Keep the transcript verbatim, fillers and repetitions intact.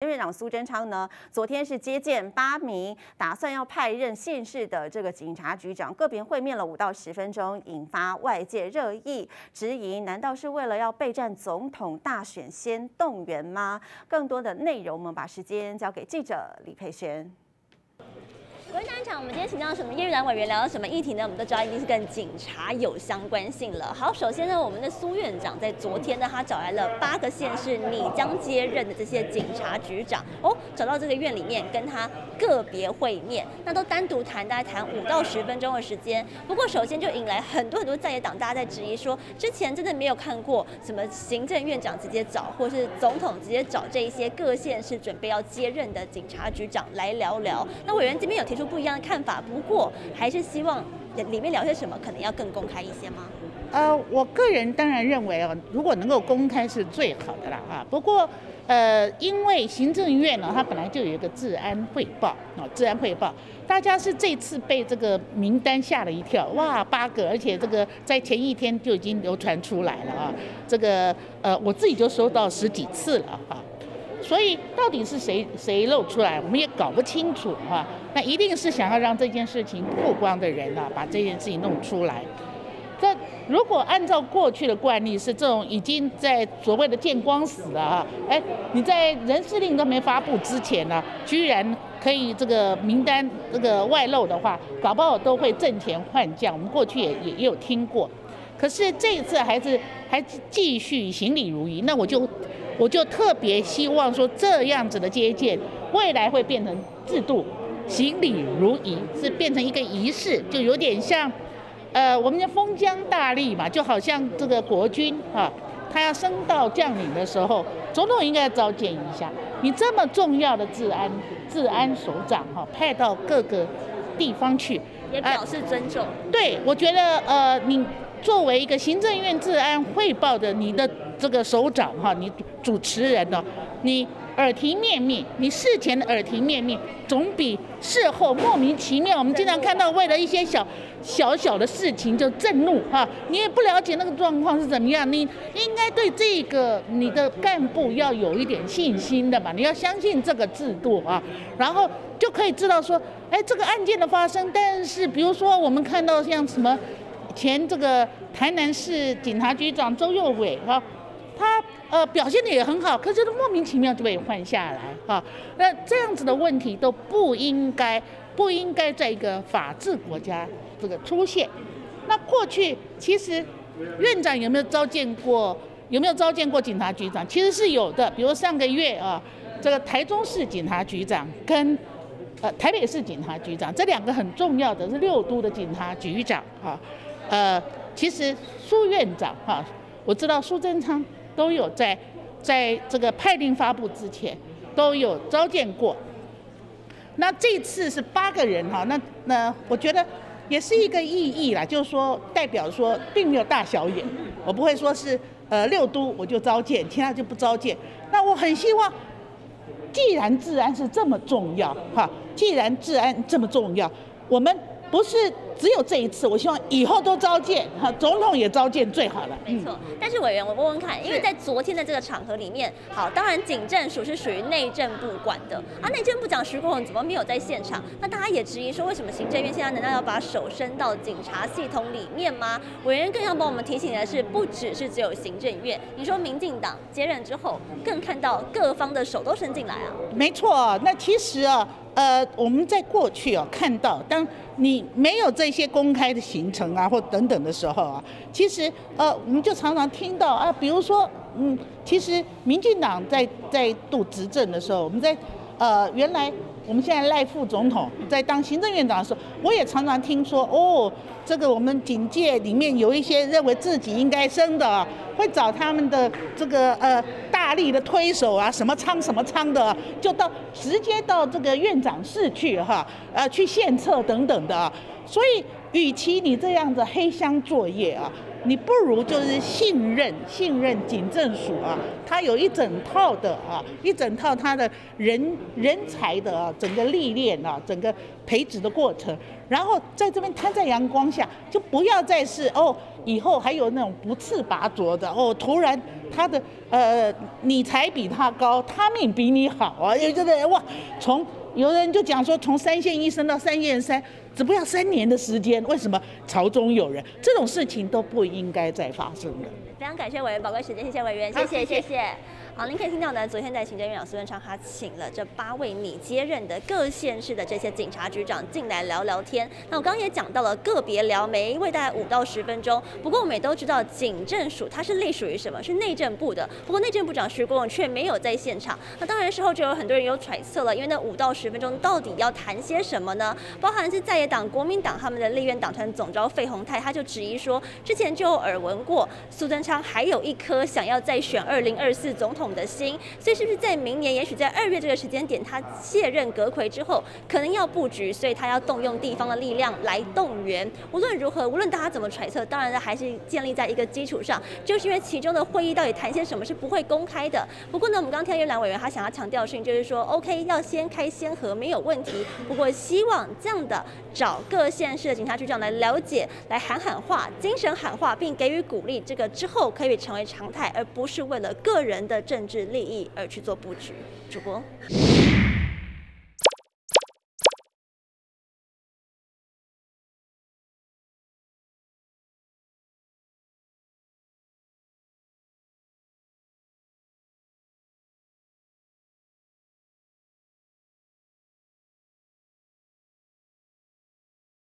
政院长苏贞昌呢，昨天是接见八名打算要派任县市的这个警察局长，个别会面了五到十分钟，引发外界热议，质疑难道是为了要备战总统大选先动员吗？更多的内容，我们把时间交给记者李佩璇。 国家场，我们今天请到什么业余党委员聊到什么议题呢？我们都知道一定是跟警察有相关性了。好，首先呢，我们的苏院长在昨天呢，他找来了八个县市你将接任的这些警察局长哦，找到这个院里面跟他个别会面，那都单独谈，大概谈五到十分钟的时间。不过首先就引来很多很多在野党大家在质疑说，之前真的没有看过什么行政院长直接找，或是总统直接找这一些各县市准备要接任的警察局长来聊聊。那委员这边有提出 不一样的看法，不过还是希望里面聊些什么，可能要更公开一些吗？ 呃，我个人当然认为啊，如果能够公开是最好的啦啊。不过，呃，因为行政院呢，它本来就有一个治安汇报啊，治安汇报，大家是这次被这个名单吓了一跳，哇，八个，而且这个在前一天就已经流传出来了啊，这个呃，我自己就收到十几次了啊。 所以到底是谁谁露出来，我们也搞不清楚哈。那一定是想要让这件事情曝光的人啊，把这件事情弄出来。这如果按照过去的惯例，是这种已经在所谓的见光死了啊，哎，你在人事令都没发布之前呢、啊，居然可以这个名单这个外露的话，搞不好都会阵前换将。我们过去也也也有听过，可是这一次还是还继续行礼如仪。那我就。 我就特别希望说，这样子的接见，未来会变成制度，行礼如仪，是变成一个仪式，就有点像，呃，我们的封疆大吏嘛，就好像这个国军啊，他要升到将领的时候，总统应该召见一下。你这么重要的治安治安首长哈、啊，派到各个地方去， 也表示尊重。呃、 对，我觉得呃，你作为一个行政院治安汇报的你的。 这个首长哈，你主持人呢，你耳提面命，你事前的耳提面命，总比事后莫名其妙。我们经常看到为了一些小小小的事情就震怒哈，你也不了解那个状况是怎么样，你应该对这个你的干部要有一点信心的嘛，你要相信这个制度啊，然后就可以知道说，哎，这个案件的发生，但是比如说我们看到像什么前这个台南市警察局长周佑伟哈。 他呃表现的也很好，可是莫名其妙就被换下来啊。那这样子的问题都不应该不应该在一个法治国家这个出现。那过去其实院长有没有召见过有没有召见过警察局长？其实是有的，比如上个月啊，这个台中市警察局长跟呃台北市警察局长这两个很重要的是六都的警察局长啊。呃，其实苏院长哈、啊，我知道苏贞昌。 都有在，在这个派令发布之前，都有召见过。那这次是八个人哈，那那我觉得也是一个意义啦，就是说代表说并没有大小眼，我不会说是呃六都我就召见，其他就不召见。那我很希望，既然治安是这么重要哈，既然治安这么重要，我们不是。 只有这一次，我希望以后都召见，哈，总统也召见最好了。 没错，但是委员，我问问看，因为在昨天的这个场合里面，好，当然警政署是属于内政部管的，啊，内政部长徐国勇怎么没有在现场？那大家也质疑说，为什么行政院现在难道要把手伸到警察系统里面吗？委员更要帮我们提醒的是，不只是只有行政院，你说民进党接任之后，更看到各方的手都伸进来啊。 没错，那其实啊。 呃，我们在过去啊看到，当你没有这些公开的行程啊，或等等的时候啊，其实呃，我们就常常听到啊，比如说，嗯，其实民进党在在度执政的时候，我们在呃原来我们现在赖副总统在当行政院长的时候，我也常常听说哦，这个我们警界里面有一些认为自己应该升的、啊，会找他们的这个呃大力的推手啊，什么仓什么仓的、啊，就到直接到这个院长室去哈，呃去献策等等的、啊。所以，与其你这样子黑箱作业啊， 你不如就是信任信任警政署啊，它有一整套的啊，一整套它的人人才的啊，整个历练啊，整个培植的过程，然后在这边摊在阳光下，就不要再是哦，以后还有那种不次拔擢的哦，突然他的呃你才比他高，他命比你好啊，有这个哇，从有人就讲说从三线一升到三线三。只不要三年的时间，为什么朝中有人？这种事情都不应该再发生了。 非常感谢委员宝贵时间，谢谢委员，谢谢谢谢。好，您可以听到呢，昨天在行政院长苏贞昌他请了这八位拟接任的各县市的这些警察局长进来聊聊天。那我刚刚也讲到了个别聊，每一位大概五到十分钟。不过我们也都知道，警政署它是隶属于什么？是内政部的。不过内政部长徐国勇却没有在现场。那当然事后就有很多人有揣测了，因为那五到十分钟到底要谈些什么呢？包含是在野党国民党他们的立院党团总召费鸿泰，他就质疑说，之前就有耳闻过苏贞昌还有一颗想要再选二零二四总统的心，所以是不是在明年，也许在二月这个时间点，他卸任阁揆之后，可能要布局，所以他要动用地方的力量来动员。无论如何，无论大家怎么揣测，当然还是建立在一个基础上，就是因为其中的会议到底谈些什么是不会公开的。不过呢，我们刚刚听到叶兰委员他想要强调的事情就是说 ，OK， 要先开先核没有问题，不过希望这样的找各县市的警察局长来了解，来喊喊话，精神喊话，并给予鼓励，这个之后可以成为常态，而不是为了个人的政治利益而去做布局。主播。